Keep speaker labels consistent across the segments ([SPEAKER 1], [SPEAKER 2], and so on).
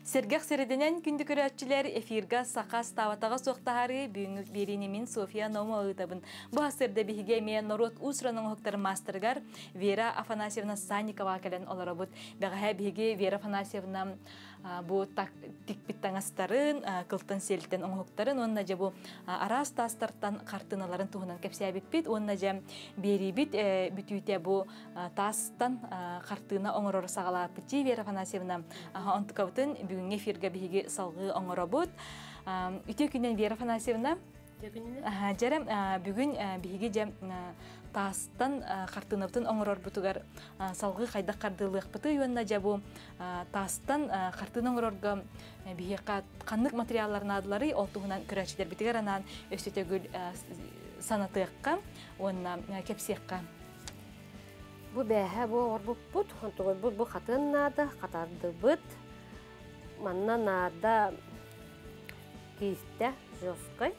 [SPEAKER 1] Сергех середенен күнді көрәтчілер эфирға сақас таватаға соқтағары бүйіңі беренемін София Нома ұйтабын. Бұл асырды бігіге мен Норот Усраның ұқтары мастырғар Вера Афанасьевна Санникова кәлін олары бұд. Бәғі бігіге Вера Афанасьевна бұл тикпиттаңастарын, қылтын селттен оңықтарын, онына же бұл арас тастартан қартыналарын туғынан кәпсия біппет, онына же бері біт бүтүйте бұл тастан қартына оңырыр сағала піті Вера Афанасьевна онтықаутын бүгін эфирге бігі салғы оңыры бұд. Үте күнен Вера Афанасьевна жарым бүгін бігі же тастан қартынавтын оңырор бұтығар салғы қайдақ қардылық бұты үйінна жабу тастан қартын оңырорға бігі қанық материалларын адылары олтуғынан күрәчілер бітігер анан өстетегіл санатыққа, онына кепсиққа.
[SPEAKER 2] Бұ бәхі бұ орбұп бұд, бұ қатын нады, қатарды бұд, манна нада кейісті жосқай,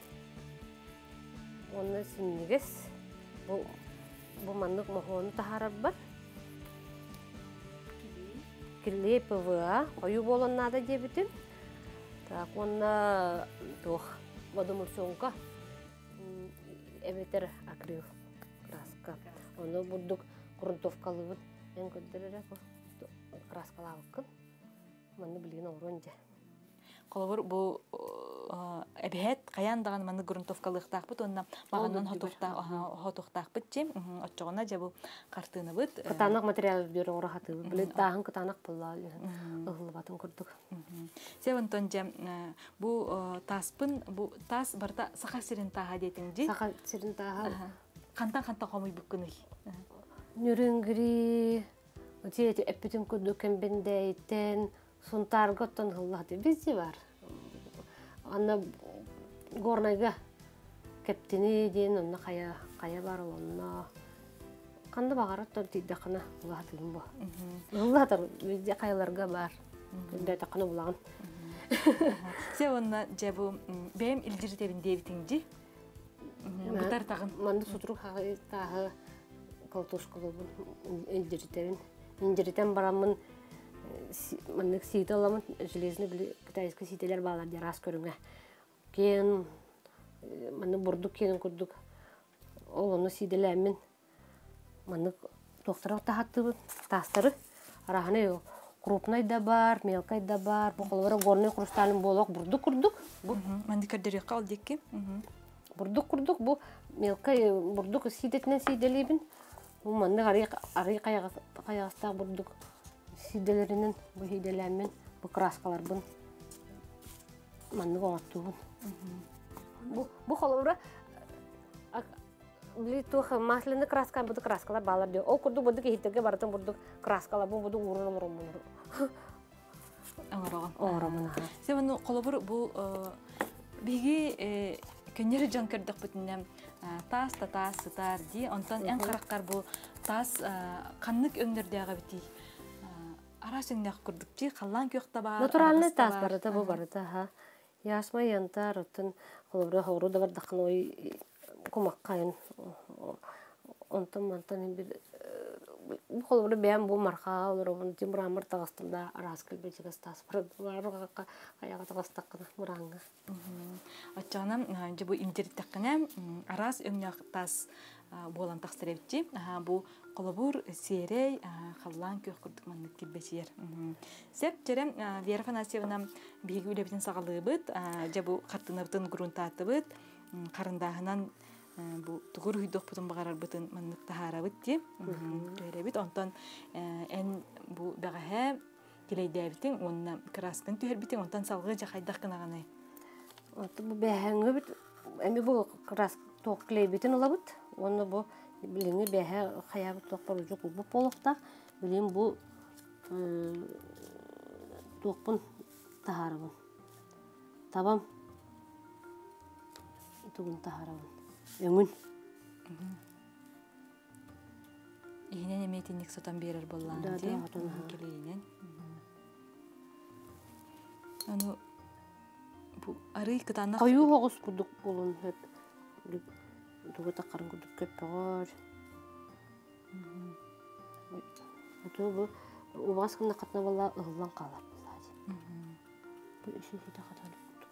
[SPEAKER 2] оны сінігіз. Бұл маңдық мұхуаны тахарар бар. Кілі ПВА, қойу болын нада дебітін. Так, онна тоқ бадымыр соңға әбетер акрил краска. Оны бұрдық грунтовкалы бұд. Мен көддірі краскалы авыққын. Маңды білген оғыр өнде.
[SPEAKER 1] Қолығыр бұл әбәет қаяндаған маңды грунтовкалықтақ бұд, онына мағаннан хотуқтақ бұд жем, отчоғына жа бұл қартыны бұд.
[SPEAKER 2] Қытанақ материал бері оғы қаты бұд, білі дағын қытанақ бұлла ұғылы батын көрдік.
[SPEAKER 1] Севін тон жем, бұл таспын, бұл тас барда сақа сирин таға дейтін жей?
[SPEAKER 2] Сақа сирин таға.
[SPEAKER 1] Қантан қомой бүккіні?
[SPEAKER 2] Нүрінгірі, өте әппетін көрдік кәмбендейтін, Сунтарга оттан хыллады бізде бар. Анна горнайга кептini дейін, онна қая бар олонна. Қанды бағар оттан тейді қана ұлғатығын бұл. Ұлғатыр, бізде қаяларға бар. Күнді тақына бұлағын.
[SPEAKER 1] Се онна жабу бәйім илдіртебін дейбітіңді? Бұтар тағын?
[SPEAKER 2] Манды сұтыру тағы қалтошқылы бұл илдіртебін. Илдіртен барамын Маннык сиді оламын, железіні китайскы сиделер балар де рас көріңе. Кен, манны бұрдық кенін күрдік. Ол оны сиделәмін. Манны тоқтар тағаттыбын, тастары. Арағаны крупнай да бар, мелкай да бар. Бұқылғыры горный құрысталын болақ бұрдық күрдік.
[SPEAKER 1] Манды көрдері қал декке?
[SPEAKER 2] Бұрдық күрдік, бұл мелкай бұрдық сидетінен сиделейбін. Бұл манны арый қаяғыстағы бұрдық. Сиделеринен, bu hidelenmen, bu kraskalar bun. Manlı oğattığın. Bu kolumda bili tuh maslını kraska, bu kraskalar bağlar diyor. O kurdu bu ki hitege baratın bu kraskalar bu uğruna vurulmuyor.
[SPEAKER 1] Ağıramın. Sen bunu kolubur bu bilgi könleri can kırdık bütünden tas sıtar diye. Ondan en karakter bu tas kanlık öndürdüğü biti. Арасыңдақ күрдікчі, қалан көқті бар.
[SPEAKER 2] Натуральный тас барыда, бұл барыда. Ясмай янтар, өттін қолыбыры ғауру да бар дақын ой көмақ қайын. Онтан бір... Бұл қолыбыры бәйін бұл марқа олар, демір амыр тағыстымда арас кілбетігіз тас барыда. Аяға тағыстаққына мұраңға.
[SPEAKER 1] Отчағынан, бұл интернеттаққына арас өңнақ тас болан тақстыребітті. Бұл қолыбыр серей қалан көк күрдік мәнік келбесер. Сәп жерем Вера Афанасьевна бейгі өлебетін сағалы бұд, жабу қартыныбытын грунтаты бұд, қарындағынан бұл тұғыр үйдіқ бұтын бағарар бұтын мәнік тахара бұд де. Онтан ән бұл бәғі келейді әбітін, онына краскын түйер бітін, онтан салғы жақайдақ қынағанай.
[SPEAKER 2] Бұл бәғіңі бұд, әмі бұл краск тоқ келей бітін ола бұд, оны бұл Біліңі бәхі қаябы тоқпар жоқ бұл болықтақ. Білің бұл тоқпын тахарыбын. Табам тұғын тахарыбын. Өңін.
[SPEAKER 1] Егінен еметінік сотан берір болған де. Келейінен. Оны бұл ары кытанақ...
[SPEAKER 2] Қайу оғыз күдік болын өп. Дуга тақарын күдік көп бағар. Бұл ұбағыз қымна қатына бала ұғылан қалар. Bu işi de kadar.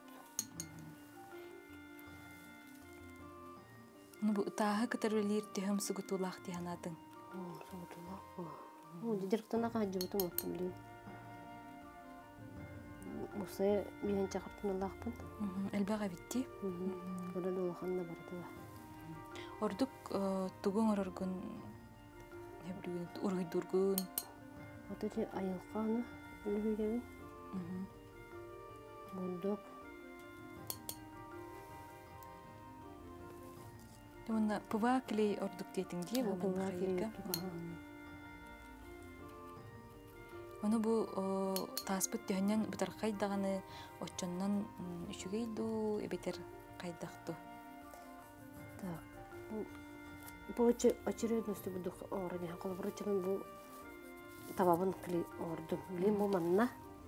[SPEAKER 1] Ну бу тааһы кытарылыр төһөм сугутулах тиһанатын.
[SPEAKER 2] Soğutulak bu. Bu direktana kaçı bu mutluluğu. Musa'ya bilen çakırtın Allah'ın.
[SPEAKER 1] Элбага битти.
[SPEAKER 2] Burada da Allah'ın da barıdı var.
[SPEAKER 1] Ордук тугун ороргун хебдүгүн уруйдургун.
[SPEAKER 2] Atıcı ayılkanı ölüylerin. Bulduk.
[SPEAKER 1] Мына пываклей ордук детиң дие бу мында. Оны бу таспыт төһөннән бутар кайдаганы оччоннан үчүгейду эбетер кайдакту.
[SPEAKER 2] Так. Bu очередности буду орыня колбурчун bu табабын кли ордум. Билем бу манна.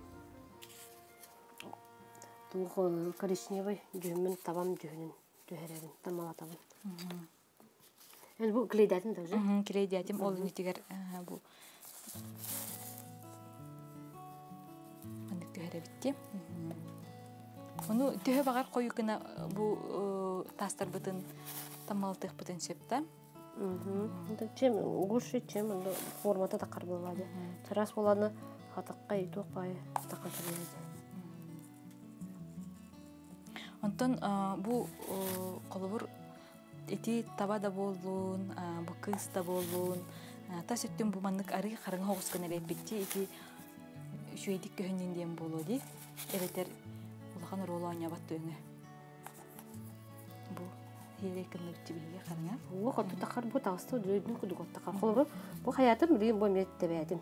[SPEAKER 2] Тух коричневый жүмүн табам жүнүн төһөрөбүн тамалатабын. Bu kleydatin da же?
[SPEAKER 1] Клейдятим ол нитигер бу. Аны төһөрө битти. Оны төһө багар коюкына бу тастар бытын тамалтык бытын септа.
[SPEAKER 2] Чем гушы чем формата такар болады. Тарас боланы хатаккай токпай такантырады.
[SPEAKER 1] Онтон бу колобур эти табада болуун, бу кыста болуун, та сөттүн бу маннык ары карың хогускан эле битти, эти шүйдик көһөннен дем болоди. Эбетер улахан ролоня баттыгы. Бу херекинник тибиге караңа.
[SPEAKER 2] Бу хоту такар бу тагысты дөйдүн кудук такар. Колобур бу хаятым билим бу меттебедим.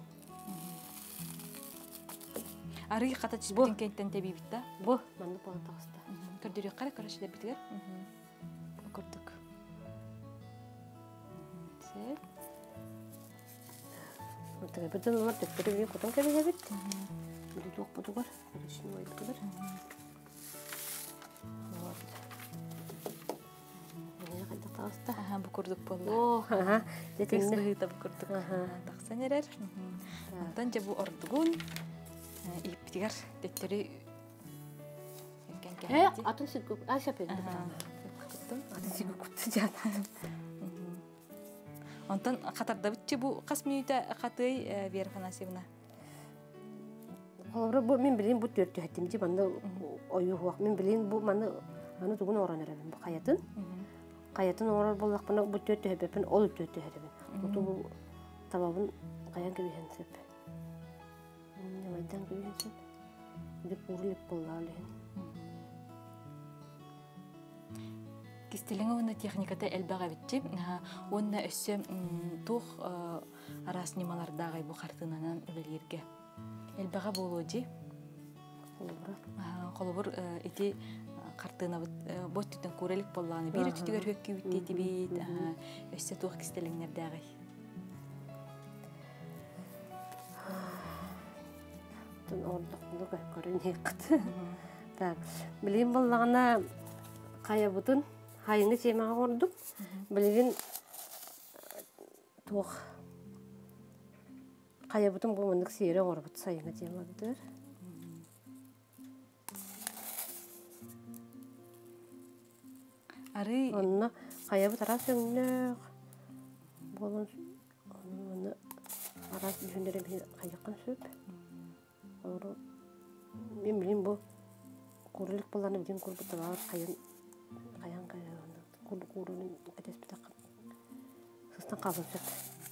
[SPEAKER 1] Ары ката чиспин кенттен тебибитта.
[SPEAKER 2] Бу манды бу тагысты.
[SPEAKER 1] Көрдүрүк кара карашыда битигер. Көрдүк. Сеп.
[SPEAKER 2] Вот это битен улар тептерине котон кебеге бит. Бу ток бутугар. Решин ойып кебер. Вот. Мына кайда тагысты.
[SPEAKER 1] Бу көрдүк болду.
[SPEAKER 2] О,
[SPEAKER 1] Детинде бу көрдүк. Таксан эрер. Онтон же бу ордугун иптигер теттери
[SPEAKER 2] атын сигүп, ашапенди бара. Атын сигүп жана.
[SPEAKER 1] Онтон катарда битчи бу кас минута катый Вера Афанасьевна.
[SPEAKER 2] Холбур бу мен билин бу төртү хатимди манда ою хуак мен билин бу манда аны тугун оранырабын бу каятын. Каятын орор боллак бана бу төртү хепен ол төртү хепен. Оту бу табабын каян кебен сеп. Немайдан кебен сеп. Деп урлып боллалы.
[SPEAKER 1] Кистелеңе оны техниката элбага битти. Онна өссө тух арас немалардагы бу картынанан үлелерге. Элбага болоди. Колобур эти картына боттун көрелик болланы бир түтүгөр хөккү битти бит. Өссө тух кистелеңнердагы.
[SPEAKER 2] Тон ордук көрүнөй кат. Так, билим боллагана кая бутун хайыңы семаға ордук. Билигин тух кая бутун бу мындык сейре орбут сайыңы семаға.
[SPEAKER 1] Ары
[SPEAKER 2] Онна кая бут арас өңнөк. Болон оны арас жүндөрөм кайыккан сөп. Ору мен билим бу курулук боланы биден курбуталар каян курунун кетеспите сыстан калын сөп.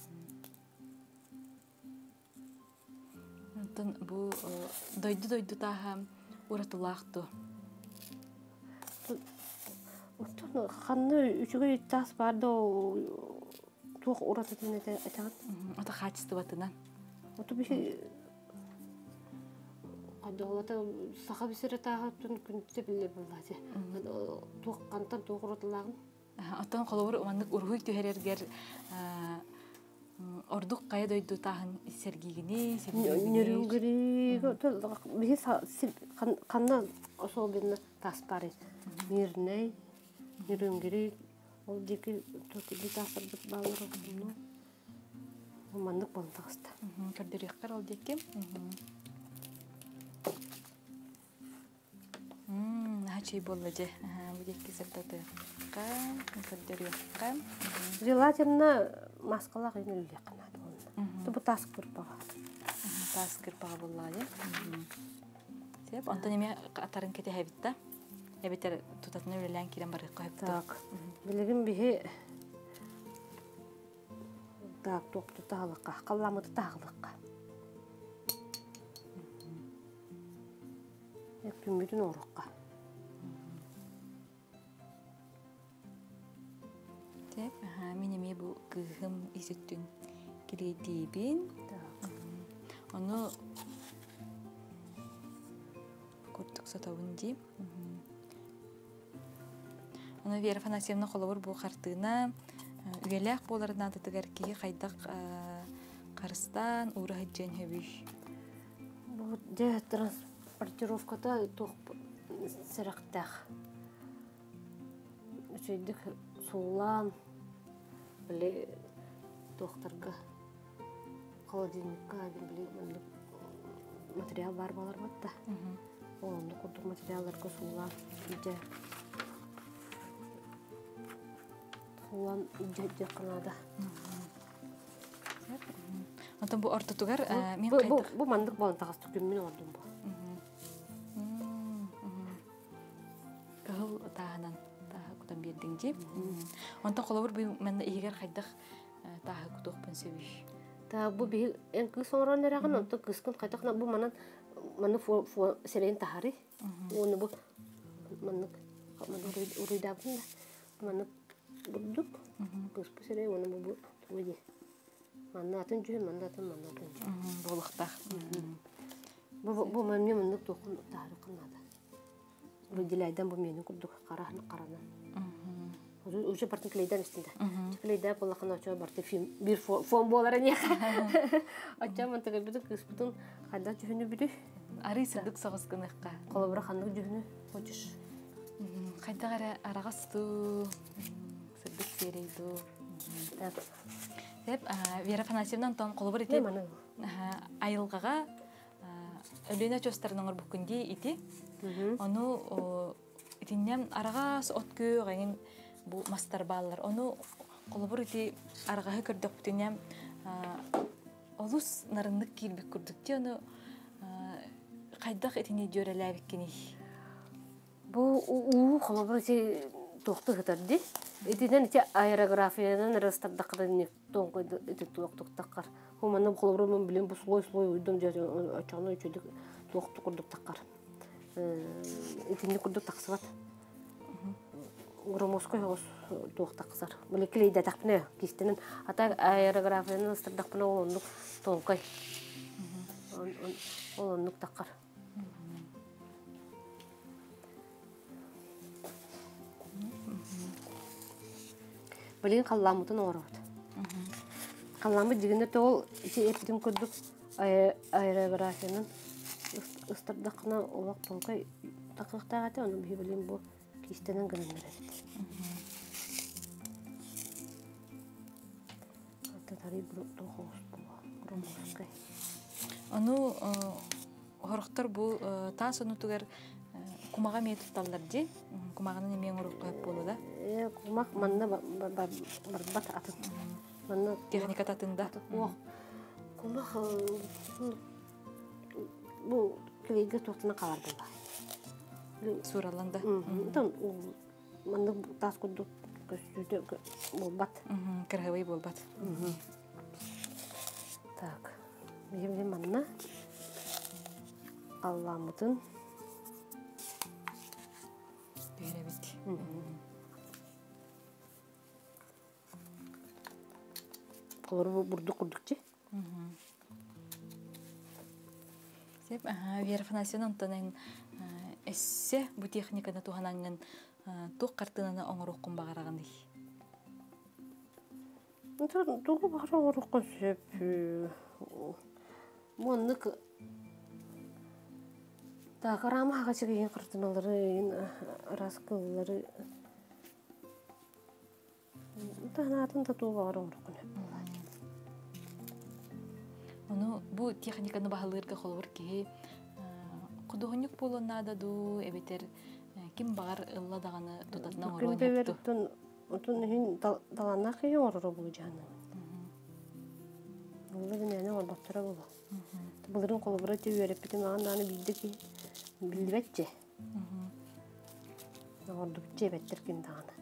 [SPEAKER 1] онтон бу дойду таха уратулаакту.
[SPEAKER 2] Оттон ханны үчүгө тас барды тух урататын этагат.
[SPEAKER 1] Ата качысты батынан.
[SPEAKER 2] Оту биши адолата саха бисере тагатын күнтө биле буллажы. Тух кантан тух уратылагын.
[SPEAKER 1] Оттон колобур мандык ургуй төһөрергер ордук кая дойду таһын сергигини
[SPEAKER 2] Нөрүнгүри биши канна особенно тас бары. Мирней нөрүнгүри ол деки токуди тасыр бит балыр болну. Мандык болтагыста.
[SPEAKER 1] көрдөрүк кар ол деки. чей болла же. Бу декки сыртатыакка, көрдөрүакка.
[SPEAKER 2] Желательно маскалак инелле канат болду. Бу тас кырпага.
[SPEAKER 1] Тас кырпага болла же. Сеп, онтон эме атарын кете хабитта. Эбетер тутатны үлелән кирен барыкка хабитта.
[SPEAKER 2] Так. Билигин бихи так токту тагылыкка, калламыты тагылыкка. Күмүтүн орукка.
[SPEAKER 1] Теп, мен эме бу кыгым исеттүн кирейдибин. Ону курдук сатабын дип. Ону Вера Афанасьевна холобур бу картына үелек боларына датыгар кии кайдак карыстан ура хыджен хөбүш.
[SPEAKER 2] Бу де транспортировкада тох сырактак. Үчөйдүк суулан биле тохтарга холодильникка биле материал бар балар батта. Онду курдук материалларга суулан же суулан же канада.
[SPEAKER 1] Онтон бу ортотугар мен кайдак
[SPEAKER 2] Бу мандык балын тагыстык күмүн ордум бу.
[SPEAKER 1] Кыл таагынан таа кутан бердиң дип. Онтон холобур бу мен ийгер кайдак таа кутукпун себиш.
[SPEAKER 2] Та бу бил эн кыз орон эраган онто кызкын кайтакна бу маны фо серен тахари. Оны бу маны урыйдабын да. Маны бурдук. Кыз бу сере оны бу уйди. Маннатын жөн маннатын маннатын.
[SPEAKER 1] Болукта.
[SPEAKER 2] Бу маны маны токун тары кынада. Бу дилайдан бу менин курдук караны. Уже партин клейдан истинде. Клейда болакына очо барты фильм бир фон болара не. Ача мантага бит кыспытын кайда жөнү бири.
[SPEAKER 1] Ары сырдык сагыскыныкка.
[SPEAKER 2] Колобура ханны жөнү хочуш.
[SPEAKER 1] Кайдагара арагасту. Сырдык серейду. Деп Вера Афанасьевна тон колобур ити. Айылгага өлөнө чостарының өрбүкүндө ити. Ону итиннен арагас откө гайын бу мастар баллар. Ону колобур ити арагага көрдөк бүтүнем олус нарындык кирбик көрдүктү. Ону кайдак этини жөрөлөбүккени.
[SPEAKER 2] Бу колобур ити токту хытарды. Этинен ити аэрографиядан растардакдан тоңкойду ити токтуктаккар. Хуманы колобур мен билем бу слой уйдум же очону үчүдүк токту курдук таккар. Этини курдук таксыбат. Громоской хос токтаксар. Молекулейда такпыны кистенин ата аэрографиядан растардакпына олондук тоңкой. Олондук таккар. Билин калламытын орот. Калламы дигенде тол ичи эптин көрдүк аэрографияның ыстырдакына олак тоңкой такыктагаты оны билин бу кистенен гынырат. Ата тари бу тохос бу громоской.
[SPEAKER 1] Ону хорохтор бу тас онутугар кумага метутталдар ди. Кумаганын эмен уруп коюп болду да.
[SPEAKER 2] Кумак манна барбат атын. Манна
[SPEAKER 1] Техника татында.
[SPEAKER 2] Кумак бу клейге тоқтына қалар болла.
[SPEAKER 1] Сураланда.
[SPEAKER 2] Манна тас курдук көстүдө болбат.
[SPEAKER 1] Кыргыбый болбат.
[SPEAKER 2] Так. Мен манна алламытын
[SPEAKER 1] Беребит.
[SPEAKER 2] Колор бурду курдукчу.
[SPEAKER 1] Сеп, Вера Афанасьевна антонен эссе бу техниканы тухананган тук картынаны оңоруккун багараган ди.
[SPEAKER 2] Тугу багара оруккун сеп. Моннык да карамага чыгын картыналары, раскыллары. Танатын да тугу багара оруккун.
[SPEAKER 1] Ону бу техниканы баһалырга холбур ки кудугунюк болоннада ду эбетер ким багар ылла даганы тутатна
[SPEAKER 2] Күн
[SPEAKER 1] орон
[SPEAKER 2] бевер
[SPEAKER 1] япту.
[SPEAKER 2] тун хин даланна кыйы орoro бу жаны. Улы менен орбаттара була. Булырын колобура төйөрөп битим аны билди ки билбетче. Орду жебеттер ким даганы.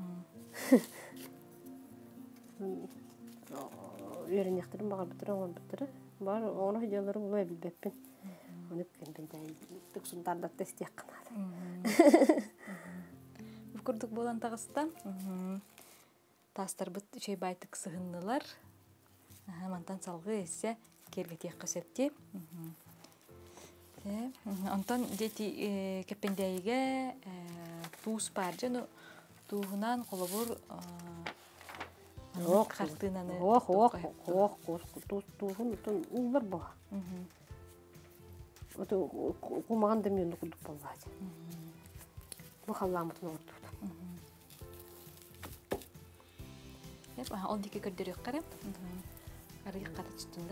[SPEAKER 2] Үйренектерин багар битирен бар оны хыжалары була билбеппин. Оны кембендей туксундарда тест якканады.
[SPEAKER 1] Курдук болан тагыста. Тастар бут чей байтык сыгыннылар. Мантан салгы эссе кергетек кысепти. Антон дети кепендейге туус бар жана туунан колобур картынаны. Туун улдар бо. Ото кумаган да мен курдук болбайт. Бу халламытын отут. Ол дике көрдөрөк карап. Арык катычтында.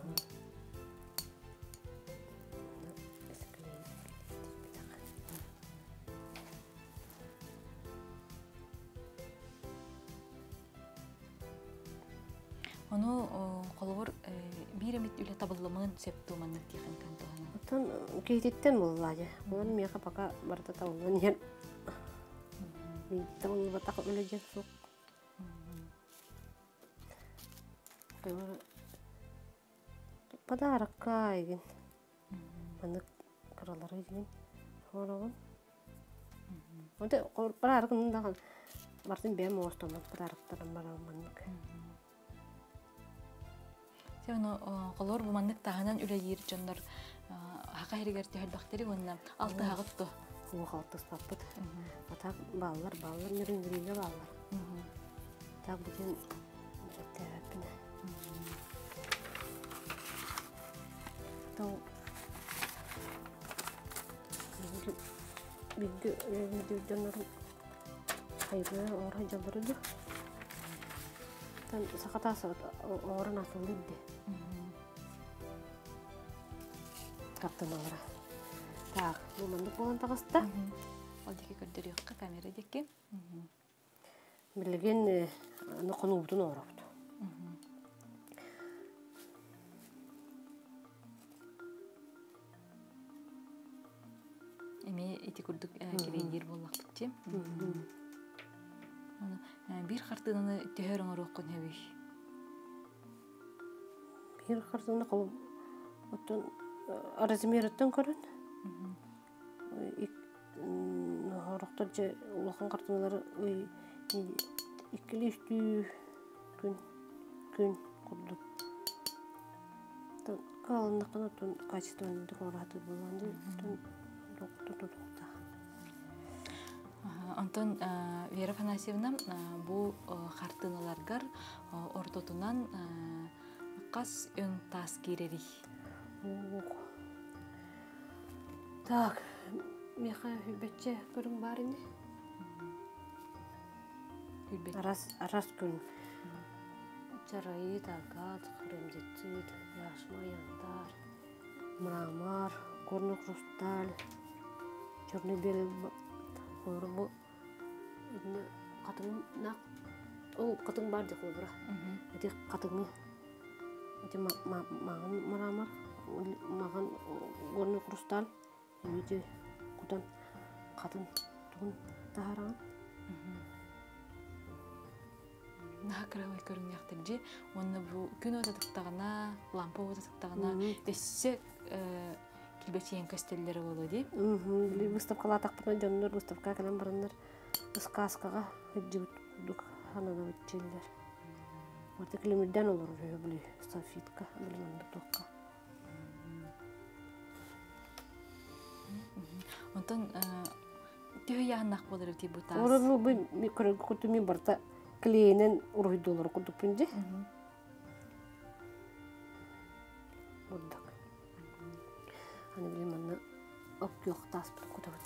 [SPEAKER 1] Ону колобур биремит үле табылымын септуманны тиген кантуганы.
[SPEAKER 2] Отон кейтеттен боллады. Булар мияка пока барта табылган yer. Мен табылып атак үле жер сук. Подарокка еген. Маны кралары еген. Хорогон. Онда подарокын даган бартын бем остоман подароктарын бараманнык.
[SPEAKER 1] Сено колор бу маннык тагынан үле йир жоннор хака херигерти хөлбактери онна алты хагытты.
[SPEAKER 2] О халтыс паппыт. Атак баллар нөрүнгүрүнө баллар. Так бүтүн терапия. Тау Бигде жоннорун хайры ора жабырды. Тан сакатасы орын атылды. Каптаналара. Так, бу мындай болгон тагыста.
[SPEAKER 1] Ол дике көрдөрөк камера дике.
[SPEAKER 2] Билген аны конубутун орапты.
[SPEAKER 1] Эми эти курдук кирендир боллакчы. Бир картынаны төһөрөң ороккон хэби.
[SPEAKER 2] Бир картаны кол отон размерттен көрөн. Хорохтор же улахан картыналары иккилештүү күн курдук. Калындыкын отон качествоны докораты болгонду доктор.
[SPEAKER 1] Антон Вера Афанасьевна бу картыналаргар ортотунан кас өң тас кирери.
[SPEAKER 2] Так, меха хүлбетче көрүң бар инде. Арас күн. Чарайы тагат, хремдетит, яшма яндар, мрамор, горный хрусталь, черный белый хорбу. Катың бар деп олбыра. Эти катыңы. Эти мрамор, маған горный хрусталь. Эти кудан катын тугун тааран.
[SPEAKER 1] Нахакравай көрүн яктыржы. Онны бу күн отатыктагына, лампа отатыктагына эссе килбечен көстөллөрү болду ди.
[SPEAKER 2] Выставкалар тактырын жоннор выставка келен барындар. Сказкага жибут ханада өтчүлөр. Вот климиден олор били софитка билмем токка.
[SPEAKER 1] Онтон төһө яһаннак болор ди бу тас.
[SPEAKER 2] Ору бу микро кутуми барта клейнен уройдолор кутупунже. Буддак. Аны билмем окёк тас кутабыт.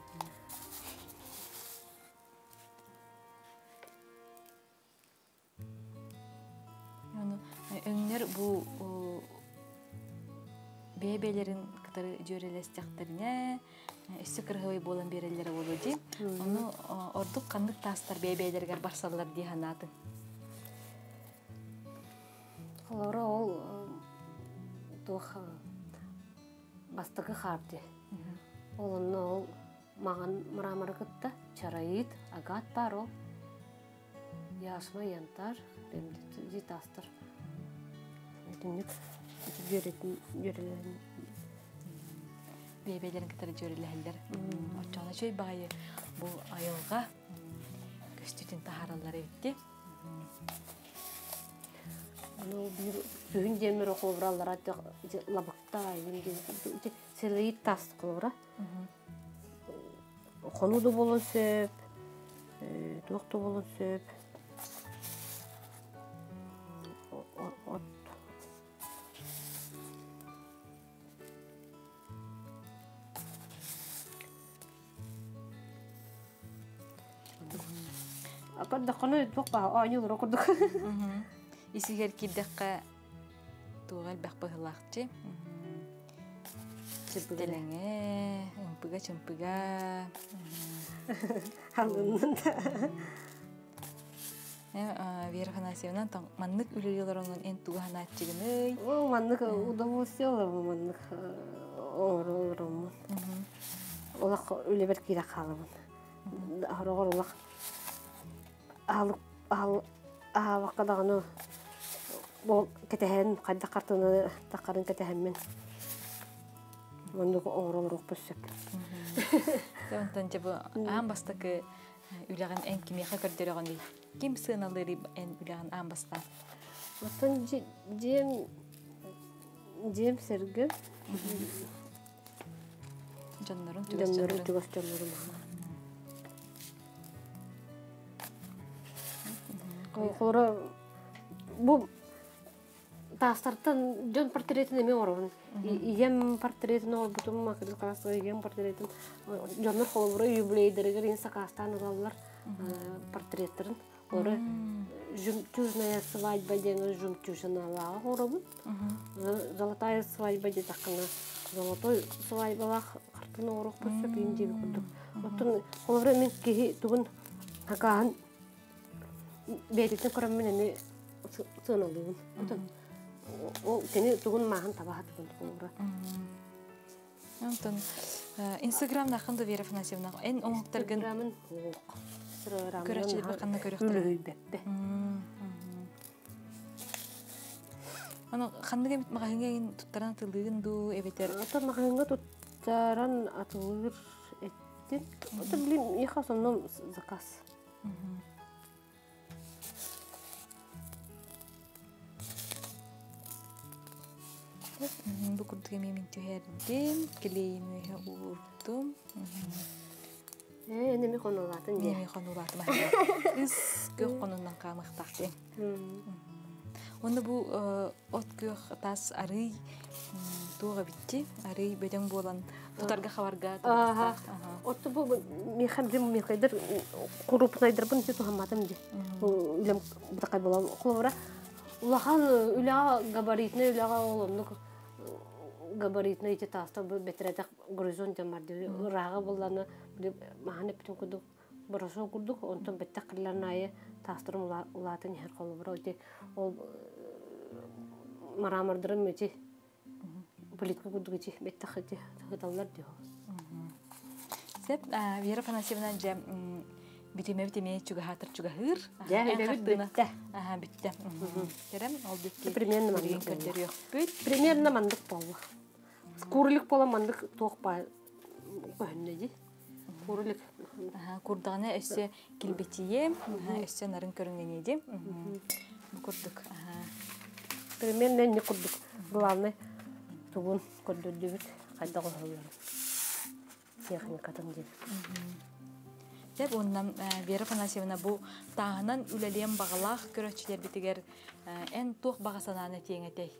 [SPEAKER 1] Өңнөр бу бебелерин кытары жөрелестектерине Өссө кыргыбай болан берелері болу ди. Оны ордук кандык тастар бейбейлергер барсалар ди ханатын.
[SPEAKER 2] Олора ол тух бастығы харди. Олонны ол маған мұрамары кытта чарайыт, агат бар ол. Яшма янтар, бемді тастар. Дүнік жөрелерін.
[SPEAKER 1] Бейбейлерін кітары жөрелерілер. Отчаны чөй бағайы бұл айылға көстүтін тахаралар өтті.
[SPEAKER 2] Бүгін демір оқылыбыралар лабықта селейт таст қылыбыра. Қонуды болын сөп, туақты болын сөп. Акырда қаны туаққа айнылыр оқырдық.
[SPEAKER 1] Исигер кирдаққа туғал бақпығылақчы. Чыптелеңе, чымпыга.
[SPEAKER 2] Халынын да.
[SPEAKER 1] Вера Афанасьевна маннык үлелелерінің ен туғана атчығыны.
[SPEAKER 2] Ол маннык удовольствие олар, маннык оңырылырымын. Олақ үлебер кейді қалымын. Арығыр олақ ваққадағыны бұл кетәхен, қайда қартыны таққарын кетәхенмен. Маннык оңырылыр оқпөссөп.
[SPEAKER 1] Онтан жабы аң бастықы үлеген ән кемеға көрдеріған дей. Кем сыналыры ән үлеген аң баста?
[SPEAKER 2] Отан жем сәргі.
[SPEAKER 1] Жанларын, түгіс жанларын.
[SPEAKER 2] Түгіс жанларын. Қолыра бұл тастартан жон портретін еме орын. Ем портретін ол бұтым мақырды қарастығы ем портретін. Жонлар қолыбыры юбилейдерігер ең сақастан ұлалар портреттерін. Оры жумчужная свадьба деңі жумчужына алаға орабын. Золотая свадьба де таққына. Золотой свадьбалақ қартыны орық бұсып ендегі құдық. Оттың қолыбыры мен кейі түгін хақағын бәйтетін көріммен әме сыналуын. Ол кені түгін мағын табаға түгін қолыбыры.
[SPEAKER 1] Онтан Инстаграмда қанды Вера Афанасьевна ән оңықтарғын көрәтшілік баққанына көріқтірі?
[SPEAKER 2] Үлі бәппе.
[SPEAKER 1] Оны қанды кемет мағайынға тұттаран атылығын ду әбетер?
[SPEAKER 2] Ата мағайынға тұттаран атылығыр әттен. Ата білем, еқа сонным заказ.
[SPEAKER 1] Бұл күрдіге мемін түйердім, келейін өйі ұғырдым.
[SPEAKER 2] Неме қонылатын де.
[SPEAKER 1] Неме қонылатын мағайын. Үз көк қонынан қамықтақты. Оны бұл от көк тас арый туға бітті. Арый бөден болан тұтарға қаварға тұтақта.
[SPEAKER 2] Отты бұл мехабдем мехайдыр құрупынайдыр бұн де тұхамадым де. Үлем бұтақай болам. Құлыбыра улахан үліға габаритіне үліға олымдық габаритіне ете таста бәтіретек горизонт jamарды. Ұраға боланы маған әптен күдік бұрышы күрдік. Онтан бәттек қырларын айы тастырым ұлатын әр қолы бұра. Ол марамырдырым өте политка күрдік өте бәттек өте ғыталар де.
[SPEAKER 1] Сәп, Вера Афанасьевна жа битеме чуга хатыр чуга хыр.
[SPEAKER 2] Бітті.
[SPEAKER 1] Битті. Керем, ол битті.
[SPEAKER 2] Примерно мандық болу. Курылық бола мандық тоқпа көңіне де. Курылық.
[SPEAKER 1] Курдағына өсі келбетие, өсі нарын көрінгене де. Курдық.
[SPEAKER 2] Примерно не курдық. Главный туғын көрдірді бүт. Қайда қойылары. Техникатын деді.
[SPEAKER 1] Деп оннан Вера Афанасьевна бұл тағынан үлелем бағалақ көрәтшілер бітігер ән тоқ бағасананы теңетей.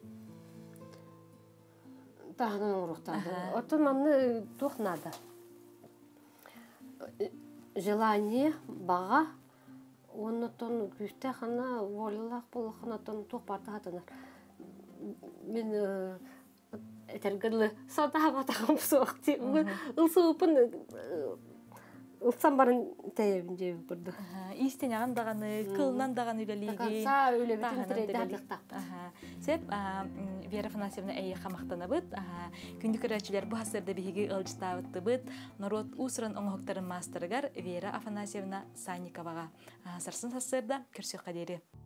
[SPEAKER 2] Тағынан ұрықтады. Отын маңны тоқ нады. Желание баға, оны тон күшті қана волылақ болықына тон тоқ барды қатынар. Мен этергылы сота батагым соқти. Ылсыпын ылсам барын тәйбин жеп бурду.
[SPEAKER 1] Истен яган даганы, кылнан даган үлелиги.
[SPEAKER 2] Са үлебитин тирейде хатыктап.
[SPEAKER 1] Сеп Вера Афанасьевна әйе хамактанабыт. Күндүк көрәчүләр бу хасырда биһиги ылжыстабыт. Народ усран оңоктарын мастерыгар Вера Афанасьевна Санниковага. Сарсын хасырда көрсөк кадери.